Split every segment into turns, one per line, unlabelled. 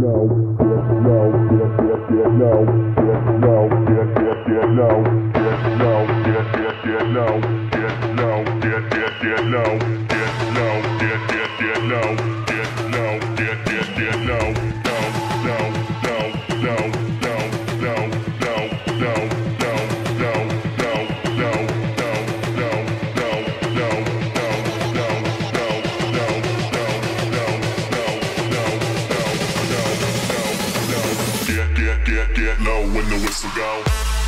Get low when the whistle go.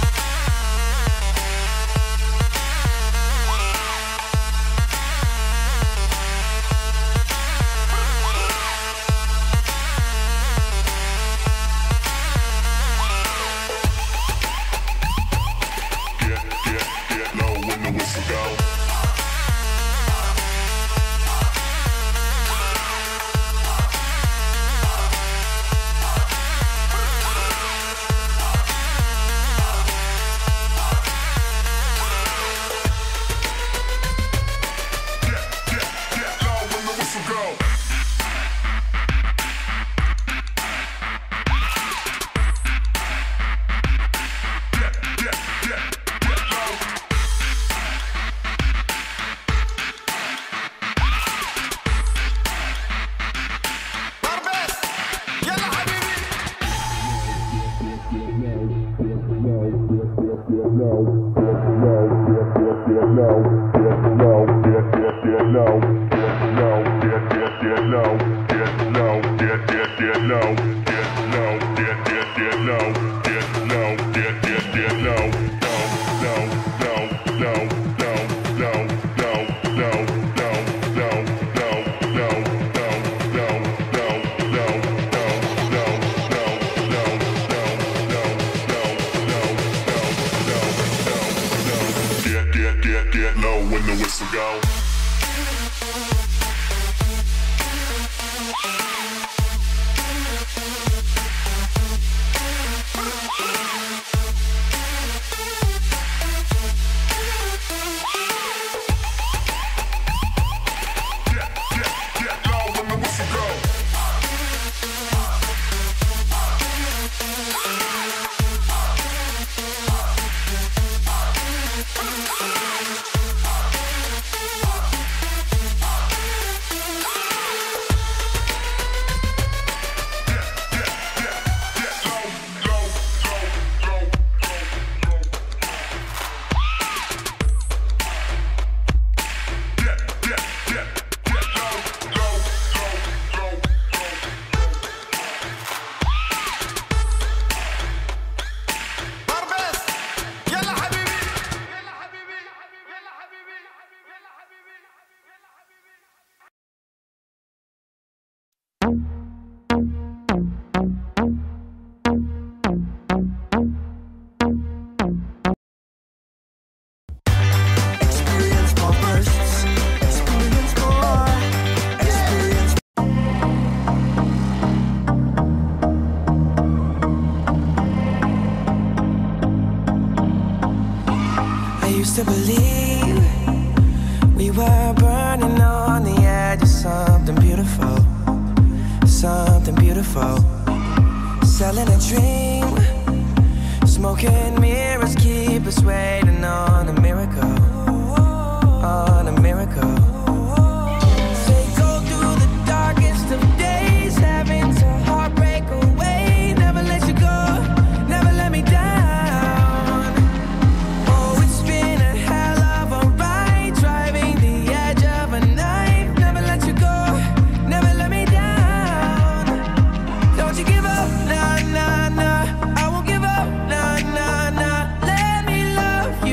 Get low when the whistle go. Get low when the whistle go.
To believe we were burning on the edge of something beautiful, something beautiful. Selling a dream, smoking mirrors keep us waiting on a miracle, on a miracle. They go through the darkest of days, having to heartbreak away. Never let you go, never let me down. Nah, nah, nah, I won't give up, nah, nah, nah. Let me love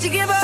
you give up?